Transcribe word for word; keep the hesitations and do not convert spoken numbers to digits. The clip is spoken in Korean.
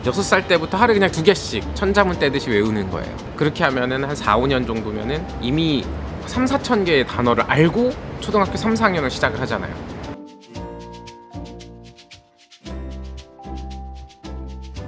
여섯 살 때부터 하루에 그냥 두 개씩 천자문 떼듯이 외우는 거예요. 그렇게 하면은 한 사, 오 년 정도면은 이미 삼, 사천 개의 단어를 알고 초등학교 삼, 사 학년을 시작을 하잖아요.